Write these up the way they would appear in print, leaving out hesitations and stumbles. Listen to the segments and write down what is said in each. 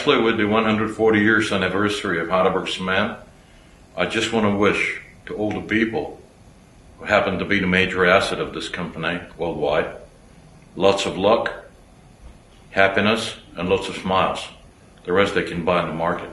Actually, with the 140 years anniversary of Heidelberg Cement, I just want to wish to all the people who happen to be the major asset of this company worldwide lots of luck, happiness, and lots of smiles. The rest they can buy in the market.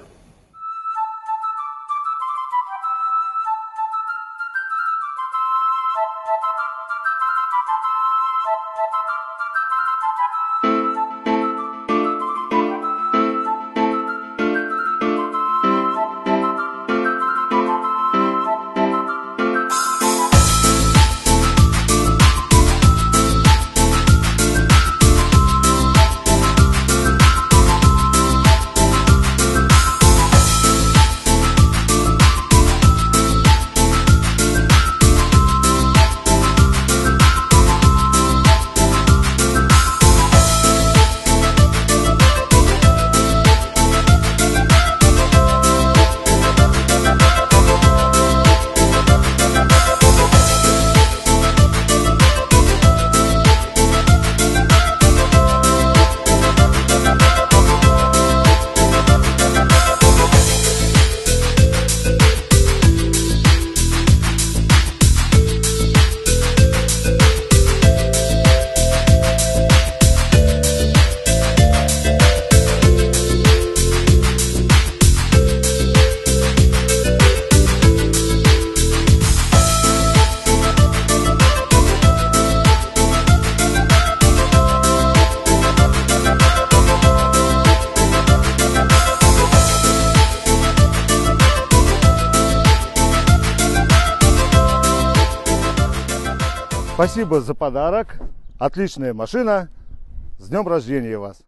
Спасибо за подарок. Отличная машина. С днем рождения вас!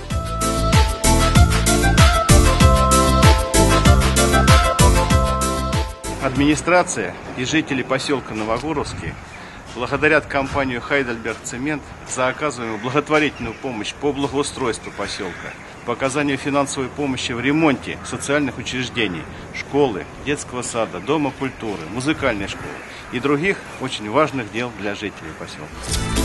Администрация и жители поселка Новогоровский благодарят компанию Heidelberg Cement за оказываемую благотворительную помощь по благоустройству поселка, по оказанию финансовой помощи в ремонте социальных учреждений, школы, детского сада, дома культуры, музыкальной школы и других очень важных дел для жителей поселка.